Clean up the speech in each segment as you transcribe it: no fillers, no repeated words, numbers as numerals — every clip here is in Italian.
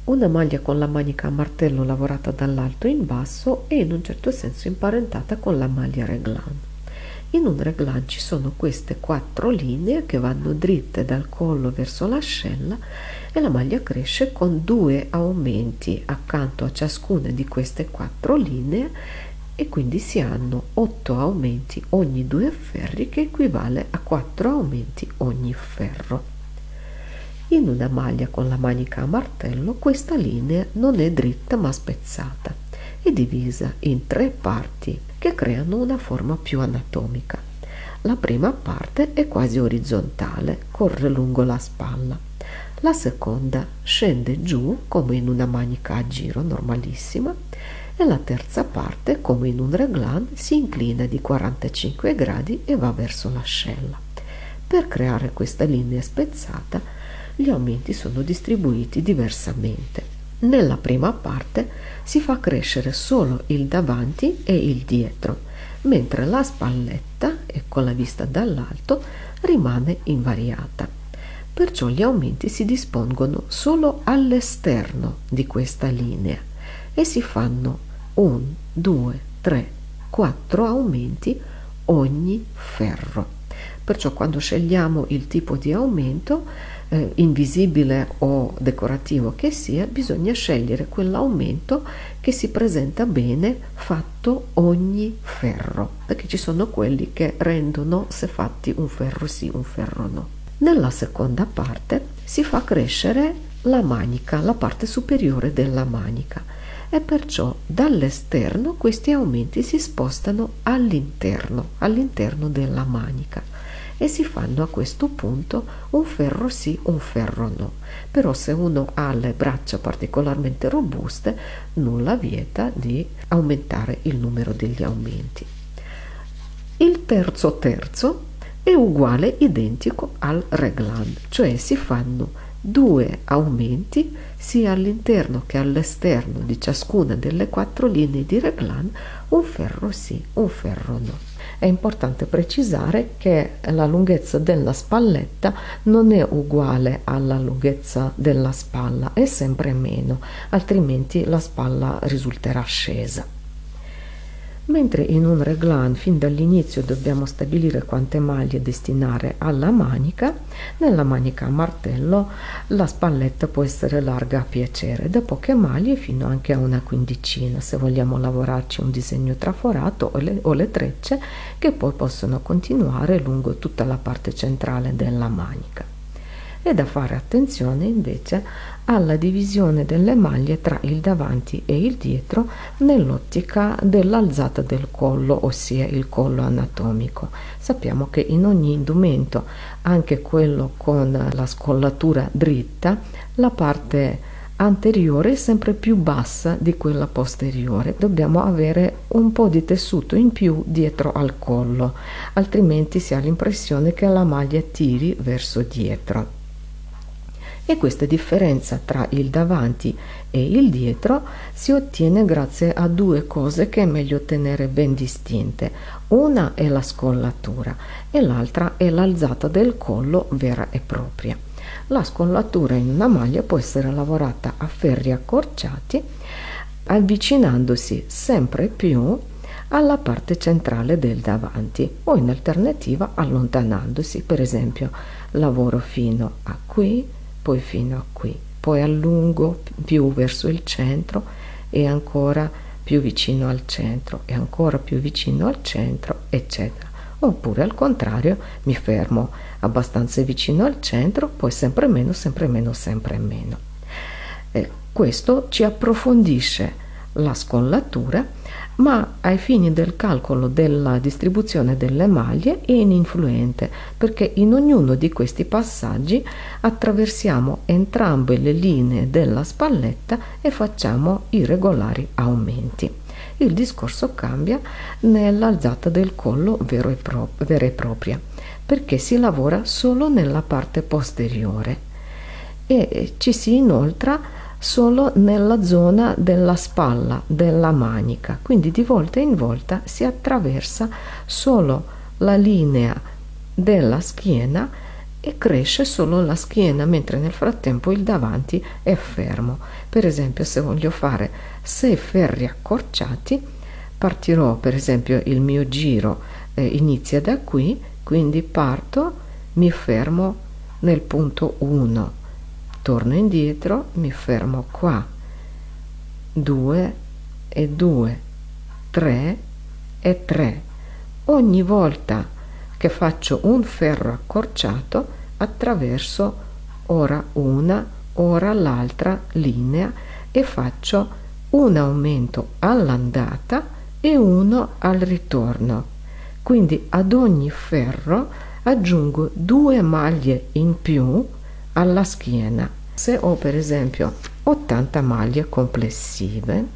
Una maglia con la manica a martello lavorata dall'alto in basso è in un certo senso imparentata con la maglia raglan. In un raglan ci sono queste 4 linee che vanno dritte dal collo verso l'ascella e la maglia cresce con 2 aumenti accanto a ciascuna di queste 4 linee e quindi si hanno 8 aumenti ogni 2 ferri, che equivale a 4 aumenti ogni ferro. In una maglia con la manica a martello questa linea non è dritta ma spezzata, è divisa in 3 parti che creano una forma più anatomica. La prima parte è quasi orizzontale, corre lungo la spalla. La seconda scende giù come in una manica a giro normalissima e la terza parte, come in un raglan, si inclina di 45 gradi e va verso l'ascella. Per creare questa linea spezzata gli aumenti sono distribuiti diversamente. Nella prima parte si fa crescere solo il davanti e il dietro, mentre la spalletta, e con la vista dall'alto, rimane invariata. Perciò gli aumenti si dispongono solo all'esterno di questa linea e si fanno 1, 2, 3, 4 aumenti ogni ferro. Perciò quando scegliamo il tipo di aumento, invisibile o decorativo che sia, bisogna scegliere quell'aumento che si presenta bene fatto ogni ferro, perché ci sono quelli che rendono se fatti un ferro sì, un ferro no. Nella seconda parte si fa crescere la manica, la parte superiore della manica, e perciò dall'esterno questi aumenti si spostano all'interno della manica e si fanno a questo punto un ferro sì, un ferro no. Però se uno ha le braccia particolarmente robuste, nulla vieta di aumentare il numero degli aumenti. Il terzo è uguale, identico al raglan, cioè si fanno 2 aumenti sia all'interno che all'esterno di ciascuna delle 4 linee di raglan, un ferro sì, un ferro no. È importante precisare che la lunghezza della spalletta non è uguale alla lunghezza della spalla, è sempre meno, altrimenti la spalla risulterà scesa. Mentre in un raglan fin dall'inizio dobbiamo stabilire quante maglie destinare alla manica, nella manica a martello la spalletta può essere larga a piacere, da poche maglie fino anche a una quindicina, se vogliamo lavorarci un disegno traforato o le trecce che poi possono continuare lungo tutta la parte centrale della manica. È da fare attenzione invece alla divisione delle maglie tra il davanti e il dietro nell'ottica dell'alzata del collo, ossia il collo anatomico. Sappiamo che in ogni indumento, anche quello con la scollatura dritta, la parte anteriore è sempre più bassa di quella posteriore. Dobbiamo avere un po' di tessuto in più dietro al collo, altrimenti si ha l'impressione che la maglia tiri verso dietro. E questa differenza tra il davanti e il dietro si ottiene grazie a 2 cose che è meglio tenere ben distinte. Una è la scollatura e l'altra è l'alzata del collo vera e propria. La scollatura in una maglia può essere lavorata a ferri accorciati, avvicinandosi sempre più alla parte centrale del davanti, o in alternativa allontanandosi. Per esempio, lavoro fino a qui, poi fino a qui, poi allungo più verso il centro e ancora più vicino al centro e ancora più vicino al centro, eccetera. Oppure al contrario, mi fermo abbastanza vicino al centro, poi sempre meno, sempre meno, sempre meno. Questo ci approfondisce la scollatura, ma ai fini del calcolo della distribuzione delle maglie è ininfluente, perché in ognuno di questi passaggi attraversiamo entrambe le linee della spalletta e facciamo i regolari aumenti. Il discorso cambia nell'alzata del collo vera e propria, perché si lavora solo nella parte posteriore e ci si inoltra solo nella zona della spalla, della manica, quindi di volta in volta si attraversa solo la linea della schiena e cresce solo la schiena, mentre nel frattempo il davanti è fermo. Per esempio, se voglio fare 6 ferri accorciati, partirò, per esempio il mio giro inizia da qui, quindi parto, mi fermo nel punto 1, torno indietro, mi fermo qua, 2 e 2, 3 e 3. Ogni volta che faccio un ferro accorciato attraverso ora una, ora l'altra linea e faccio un aumento all'andata e uno al ritorno. Quindi ad ogni ferro aggiungo 2 maglie in più alla schiena. Se ho per esempio 80 maglie complessive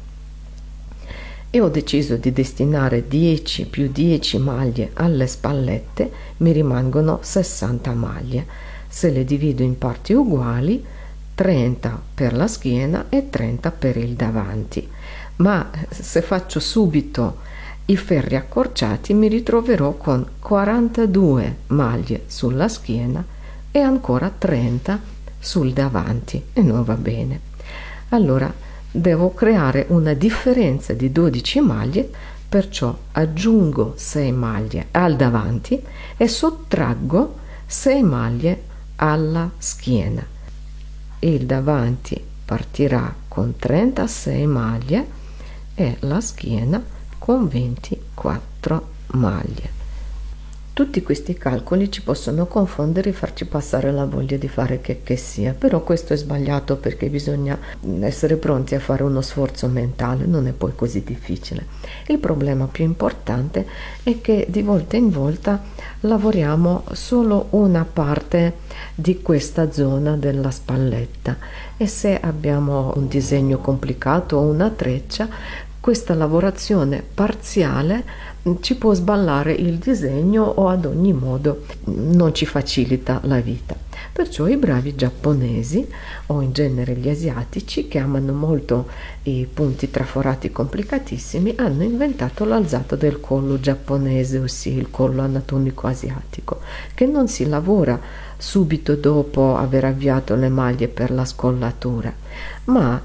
e ho deciso di destinare 10 più 10 maglie alle spallette, mi rimangono 60 maglie. Se le divido in parti uguali, 30 per la schiena e 30 per il davanti. Ma se faccio subito i ferri accorciati mi ritroverò con 42 maglie sulla schiena e ancora 30 sul davanti e non va bene. Allora devo creare una differenza di 12 maglie, perciò aggiungo 6 maglie al davanti e sottraggo 6 maglie alla schiena. Il davanti partirà con 36 maglie e la schiena con 24 maglie. Tutti questi calcoli ci possono confondere e farci passare la voglia di fare che sia, però questo è sbagliato perché bisogna essere pronti a fare uno sforzo mentale, non è poi così difficile. Il problema più importante è che di volta in volta lavoriamo solo una parte di questa zona della spalletta e se abbiamo un disegno complicato o una treccia, questa lavorazione parziale ci può sballare il disegno o ad ogni modo non ci facilita la vita. Perciò i bravi giapponesi o in genere gli asiatici, che amano molto i punti traforati complicatissimi, hanno inventato l'alzata del collo giapponese, ossia il collo anatomico asiatico, che non si lavora subito dopo aver avviato le maglie per la scollatura, ma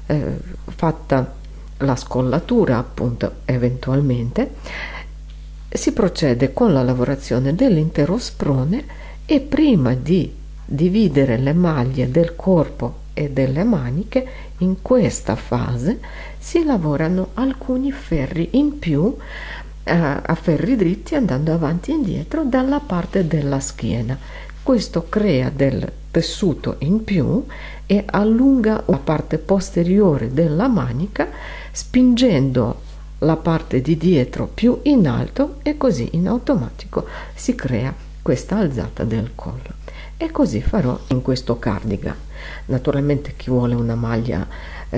fatta la scollatura, appunto, eventualmente si procede con la lavorazione dell'intero sprone e prima di dividere le maglie del corpo e delle maniche, in questa fase si lavorano alcuni ferri in più a ferri dritti, andando avanti e indietro dalla parte della schiena. Questo crea del tessuto in più e allunga la parte posteriore della manica, spingendo la parte di dietro più in alto, e così in automatico si crea questa alzata del collo. E così farò in questo cardigan. Naturalmente chi vuole una maglia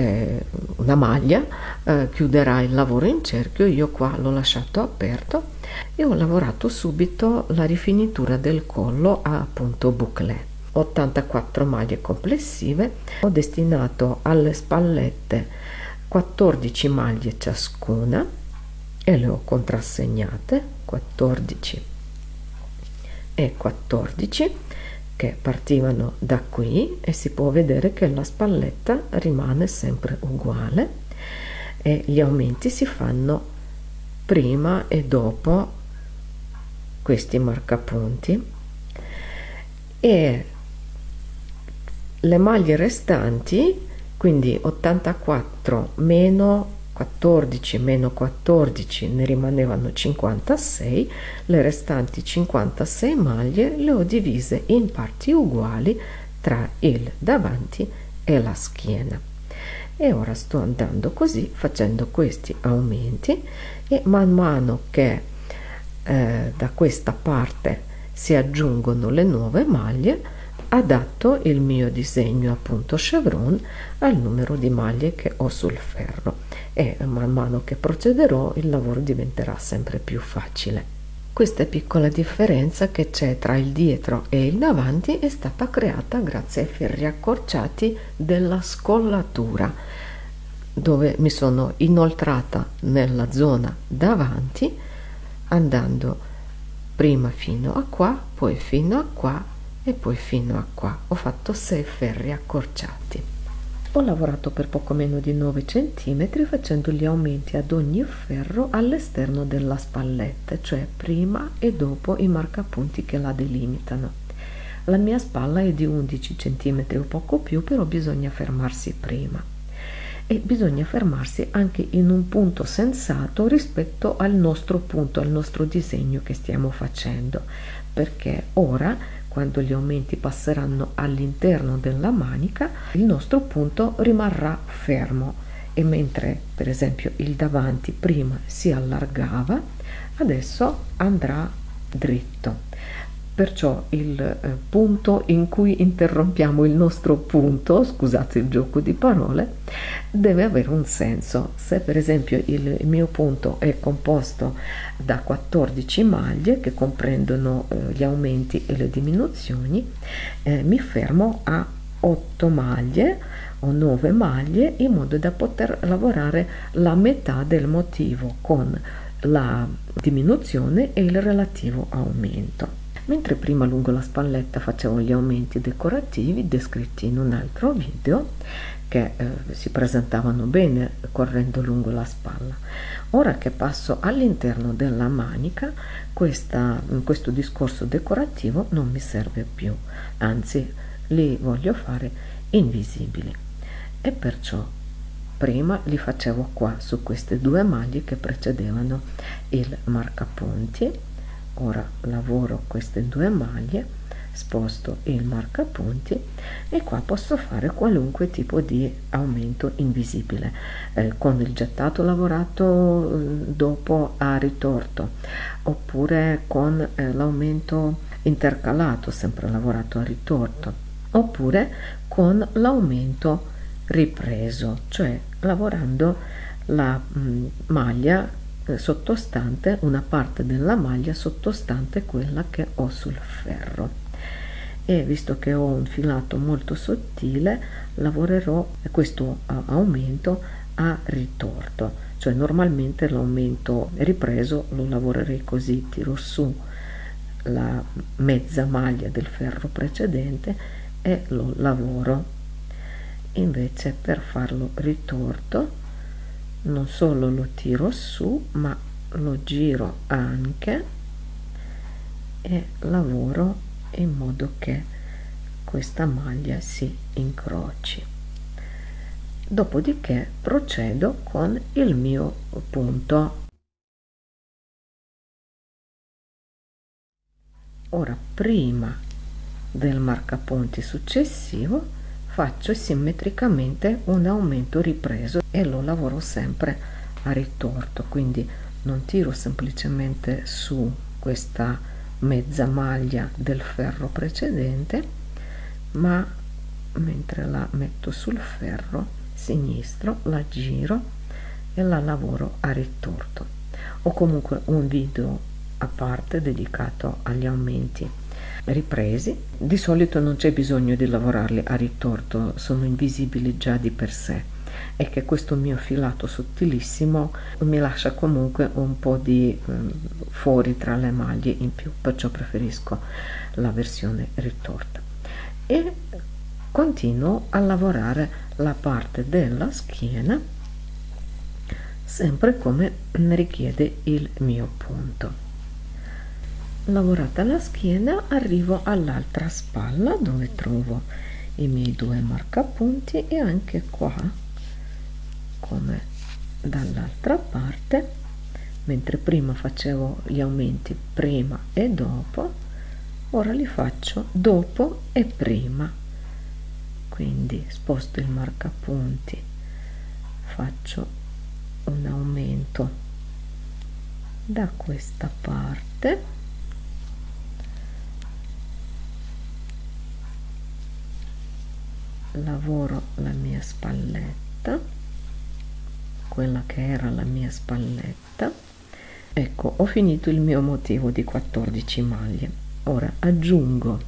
chiuderà il lavoro in cerchio. Io qua l'ho lasciato aperto e ho lavorato subito la rifinitura del collo a appunto bouclé. 84 maglie complessive, ho destinato alle spallette 14 maglie ciascuna e le ho contrassegnate 14 e 14, che partivano da qui, e si può vedere che la spalletta rimane sempre uguale e gli aumenti si fanno prima e dopo questi marcapunti, e le maglie restanti, quindi 84 meno 14 meno 14, ne rimanevano 56, le restanti 56 maglie le ho divise in parti uguali tra il davanti e la schiena. E ora sto andando così, facendo questi aumenti, e man mano che da questa parte si aggiungono le nuove maglie, adatto il mio disegno appunto chevron al numero di maglie che ho sul ferro, e man mano che procederò il lavoro diventerà sempre più facile. Questa piccola differenza che c'è tra il dietro e il davanti è stata creata grazie ai ferri accorciati della scollatura, dove mi sono inoltrata nella zona davanti, andando prima fino a qua, poi fino a qua e poi fino a qua. Ho fatto 6 ferri accorciati. Ho lavorato per poco meno di 9 cm facendo gli aumenti ad ogni ferro all'esterno della spalletta, cioè prima e dopo i marcapunti che la delimitano. La mia spalla è di 11 cm o poco più, però bisogna fermarsi prima e bisogna fermarsi anche in un punto sensato rispetto al nostro punto, al nostro disegno che stiamo facendo, perché ora quando gli aumenti passeranno all'interno della manica il nostro punto rimarrà fermo, e mentre per esempio il davanti prima si allargava, adesso andrà dritto. Perciò il punto in cui interrompiamo il nostro punto, scusate il gioco di parole, deve avere un senso. Se per esempio il mio punto è composto da 14 maglie che comprendono gli aumenti e le diminuzioni, mi fermo a 8 maglie o 9 maglie in modo da poter lavorare la metà del motivo con la diminuzione e il relativo aumento. Mentre prima lungo la spalletta facevo gli aumenti decorativi descritti in un altro video che si presentavano bene correndo lungo la spalla, ora che passo all'interno della manica questo discorso decorativo non mi serve più, anzi li voglio fare invisibili, e perciò prima li facevo qua su queste 2 maglie che precedevano il marcapunti. Ora lavoro queste 2 maglie, sposto il marcapunti e qua posso fare qualunque tipo di aumento invisibile, con il gettato lavorato dopo a ritorto, oppure con l'aumento intercalato sempre lavorato a ritorto, oppure con l'aumento ripreso, cioè lavorando la maglia sottostante, una parte della maglia sottostante quella che ho sul ferro. E visto che ho un filato molto sottile, lavorerò questo aumento a ritorto, cioè normalmente l'aumento ripreso lo lavorerei così: tiro su la mezza maglia del ferro precedente e lo lavoro. Invece per farlo ritorto non solo lo tiro su, ma lo giro anche e lavoro in modo che questa maglia si incroci. Dopodiché procedo con il mio punto. Ora, prima del marcapunti successivo faccio simmetricamente un aumento ripreso e lo lavoro sempre a ritorto, quindi non tiro semplicemente su questa mezza maglia del ferro precedente, ma mentre la metto sul ferro sinistro la giro e la lavoro a ritorto. Ho comunque un video a parte dedicato agli aumenti ripresi. Di solito non c'è bisogno di lavorarli a ritorto, sono invisibili già di per sé, e che questo mio filato sottilissimo mi lascia comunque un po' di fuori tra le maglie in più, perciò preferisco la versione ritorta. E continuo a lavorare la parte della schiena sempre come richiede il mio punto. Lavorata la schiena, arrivo all'altra spalla dove trovo i miei 2 marcapunti, e anche qua, come dall'altra parte, mentre prima facevo gli aumenti prima e dopo, ora li faccio dopo e prima. Quindi sposto il marcapunti, faccio un aumento da questa parte, lavoro la mia spalletta, quella che era la mia spalletta. Ecco, ho finito il mio motivo di 14 maglie. Ora aggiungo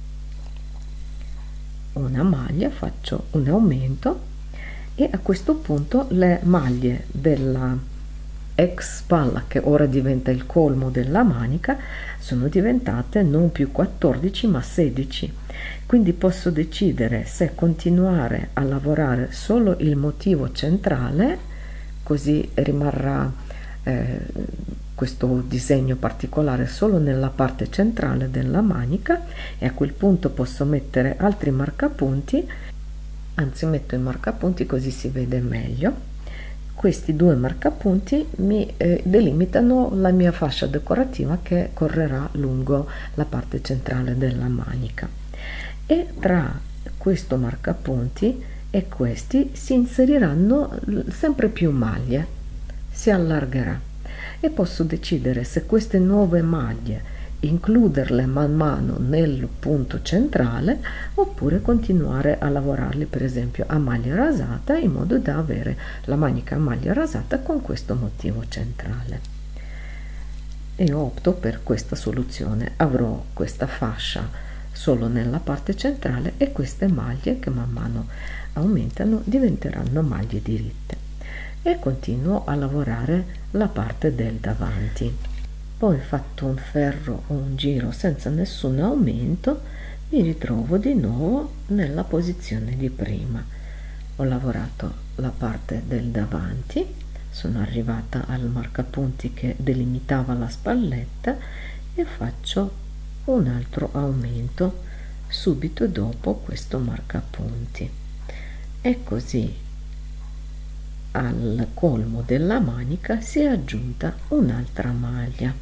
una maglia, faccio un aumento, e a questo punto le maglie della ex spalla, che ora diventa il colmo della manica, sono diventate non più 14 ma 16. Quindi posso decidere se continuare a lavorare solo il motivo centrale, così rimarrà questo disegno particolare solo nella parte centrale della manica, e a quel punto posso mettere altri marcapunti, anzi metto i marcapunti così si vede meglio. Questi due marcapunti mi delimitano la mia fascia decorativa che correrà lungo la parte centrale della manica, e tra questo marcapunti e questi si inseriranno sempre più maglie, si allargherà, e posso decidere se queste nuove maglie includerle man mano nel punto centrale oppure continuare a lavorarli per esempio a maglia rasata, in modo da avere la manica a maglia rasata con questo motivo centrale. Io opto per questa soluzione, avrò questa fascia solo nella parte centrale e queste maglie che man mano aumentano diventeranno maglie diritte, e continuo a lavorare la parte del davanti. Poi, fatto un ferro o un giro senza nessun aumento, mi ritrovo di nuovo nella posizione di prima. Ho lavorato la parte del davanti, sono arrivata al marcapunti che delimitava la spalletta e faccio un altro aumento subito dopo questo marcapunti, e così al colmo della manica si è aggiunta un'altra maglia.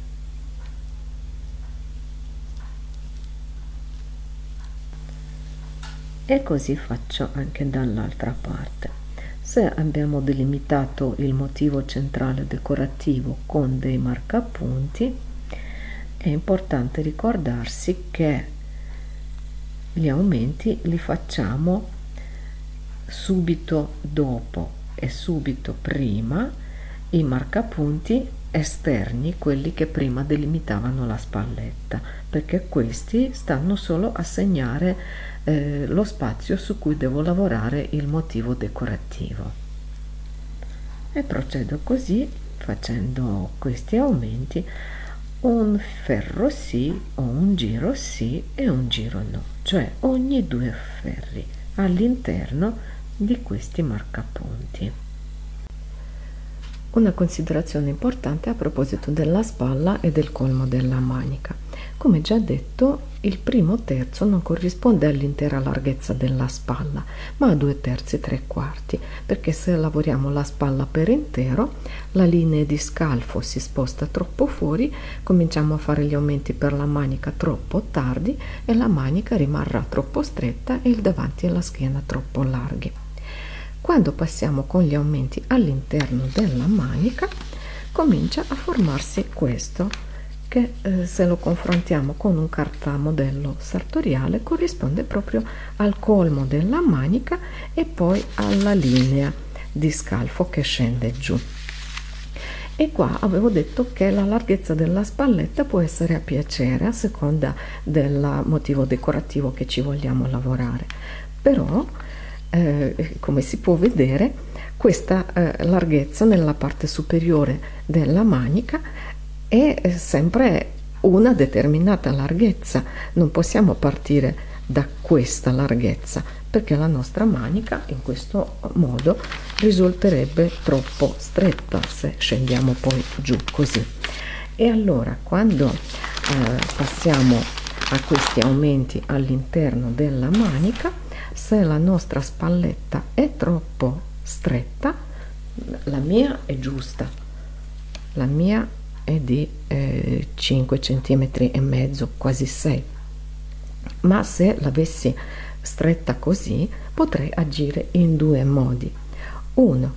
E così faccio anche dall'altra parte. Se abbiamo delimitato il motivo centrale decorativo con dei marcapunti, è importante ricordarsi che gli aumenti li facciamo subito dopo e subito prima i marcapunti esterni, quelli che prima delimitavano la spalletta, perché questi stanno solo a segnare lo spazio su cui devo lavorare il motivo decorativo, e procedo così facendo questi aumenti: un ferro sì o un giro sì e un giro no, cioè ogni due ferri all'interno di questi marcapunti. Una considerazione importante a proposito della spalla e del colmo della manica: come già detto, il primo terzo non corrisponde all'intera larghezza della spalla, ma a 2/3 3/4, perché se lavoriamo la spalla per intero, la linea di scalfo si sposta troppo fuori, cominciamo a fare gli aumenti per la manica troppo tardi e la manica rimarrà troppo stretta e il davanti e la schiena troppo larghi. Quando passiamo con gli aumenti all'interno della manica, comincia a formarsi questo, che se lo confrontiamo con un cartamodello sartoriale corrisponde proprio al colmo della manica e poi alla linea di scalfo che scende giù. E qua avevo detto che la larghezza della spalletta può essere a piacere a seconda del motivo decorativo che ci vogliamo lavorare, però come si può vedere, questa larghezza nella parte superiore della manica è sempre una determinata larghezza, non possiamo partire da questa larghezza, perché la nostra manica in questo modo risulterebbe troppo stretta se scendiamo poi giù così. E allora quando passiamo a questi aumenti all'interno della manica, se la nostra spalletta è troppo stretta, la mia è giusta, la mia è di 5 centimetri e mezzo, quasi 6, ma se l'avessi stretta così potrei agire in due modi. Uno,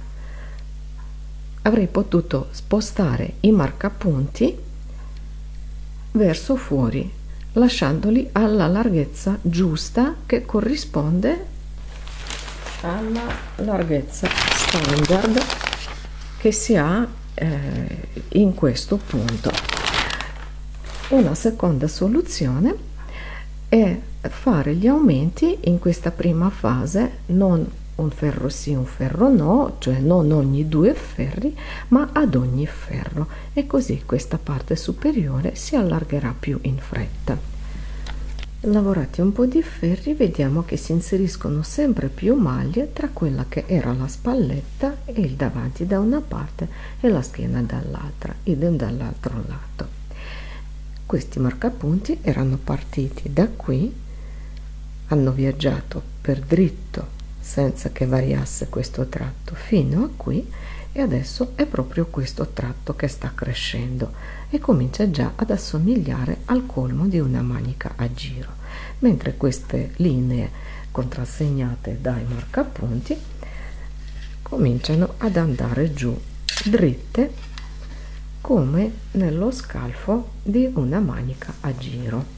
avrei potuto spostare i marcapunti verso fuori, lasciandoli alla larghezza giusta che corrisponde alla larghezza standard che si ha in questo punto. Una seconda soluzione è fare gli aumenti in questa prima fase non un ferro sì, un ferro no, cioè non ogni due ferri, ma ad ogni ferro, e così questa parte superiore si allargherà più in fretta. Lavorati un po' di ferri, vediamo che si inseriscono sempre più maglie tra quella che era la spalletta e il davanti da una parte e la schiena dall'altra, idem dall'altro lato. Questi marcapunti erano partiti da qui, hanno viaggiato per dritto senza che variasse questo tratto fino a qui, e adesso è proprio questo tratto che sta crescendo e comincia già ad assomigliare al colmo di una manica a giro, mentre queste linee contrassegnate dai marcapunti cominciano ad andare giù dritte come nello scalfo di una manica a giro.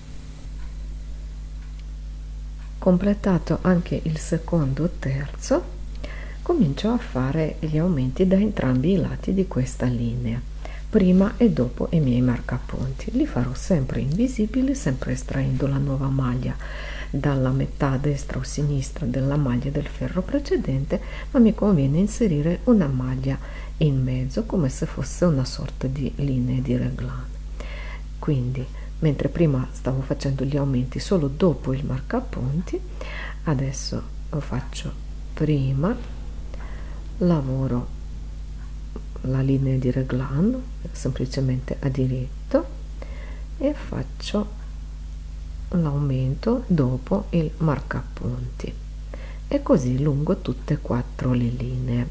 Completato anche il secondo terzo, comincio a fare gli aumenti da entrambi i lati di questa linea, prima e dopo i miei marcapunti. Li farò sempre invisibili, sempre estraendo la nuova maglia dalla metà destra o sinistra della maglia del ferro precedente, ma mi conviene inserire una maglia in mezzo come se fosse una sorta di linee di raglan. Quindi mentre prima stavo facendo gli aumenti solo dopo il marcapunti, adesso lo faccio prima, lavoro la linea di raglan semplicemente a diritto e faccio l'aumento dopo il marcapunti, e così lungo tutte e quattro le linee.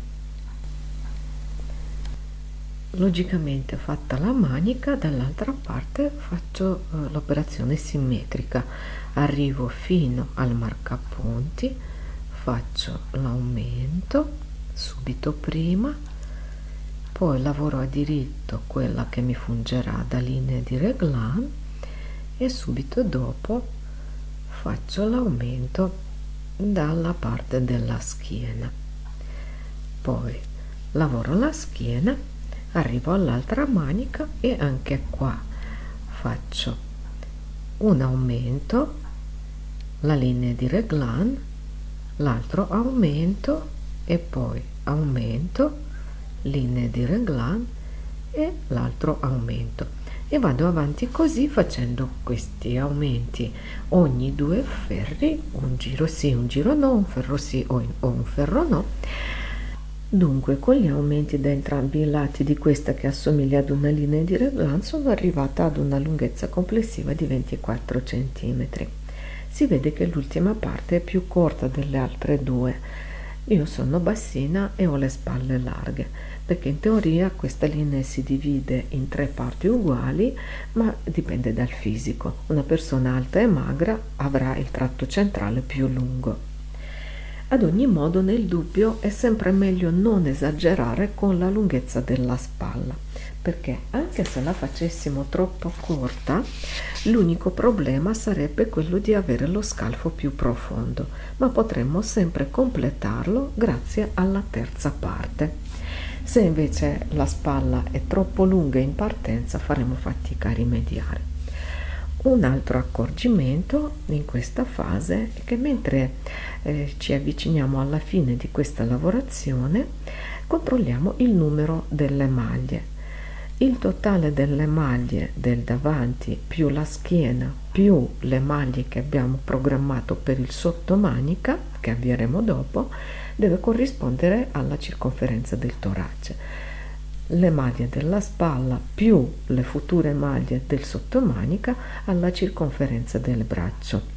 Logicamente, fatta la manica, dall'altra parte faccio l'operazione simmetrica, arrivo fino al marcapunti, faccio l'aumento subito prima, poi lavoro a diritto quella che mi fungerà da linea di raglan e subito dopo faccio l'aumento dalla parte della schiena, poi lavoro la schiena, arrivo all'altra manica e anche qua faccio un aumento, la linea di raglan, l'altro aumento e poi aumento, linea di raglan e l'altro aumento, e vado avanti così facendo questi aumenti ogni due ferri, un giro sì, un giro no, un ferro sì o un ferro no. Dunque, con gli aumenti da entrambi i lati di questa che assomiglia ad una linea di raglan, sono arrivata ad una lunghezza complessiva di 24 cm. Si vede che l'ultima parte è più corta delle altre due. Io sono bassina e ho le spalle larghe, perché in teoria questa linea si divide in tre parti uguali, ma dipende dal fisico. Una persona alta e magra avrà il tratto centrale più lungo. Ad ogni modo, nel dubbio è sempre meglio non esagerare con la lunghezza della spalla, perché anche se la facessimo troppo corta, l'unico problema sarebbe quello di avere lo scalfo più profondo, ma potremmo sempre completarlo grazie alla terza parte. Se invece la spalla è troppo lunga in partenza, faremo fatica a rimediare. Un altro accorgimento in questa fase è che mentre ci avviciniamo alla fine di questa lavorazione, controlliamo il numero delle maglie. Il totale delle maglie del davanti più la schiena più le maglie che abbiamo programmato per il sottomanica, che avvieremo dopo, deve corrispondere alla circonferenza del torace. Le maglie della spalla più le future maglie del sottomanica alla circonferenza del braccio.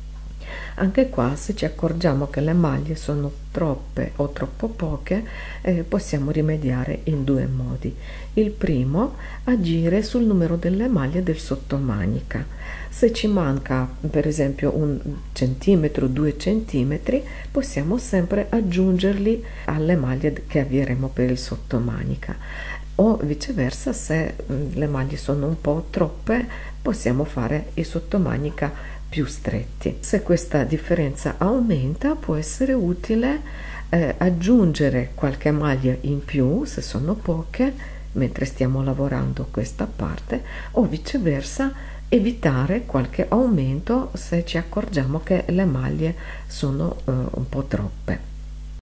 Anche qua, se ci accorgiamo che le maglie sono troppe o troppo poche, possiamo rimediare in due modi. Il primo, agire sul numero delle maglie del sottomanica. Se ci manca per esempio un centimetro, 2 centimetri, possiamo sempre aggiungerli alle maglie che avvieremo per il sottomanica, o viceversa, se le maglie sono un po' troppe, possiamo fare i sottomanica più stretti. Se questa differenza aumenta, può essere utile aggiungere qualche maglia in più se sono poche mentre stiamo lavorando questa parte, o viceversa evitare qualche aumento se ci accorgiamo che le maglie sono un po' troppe.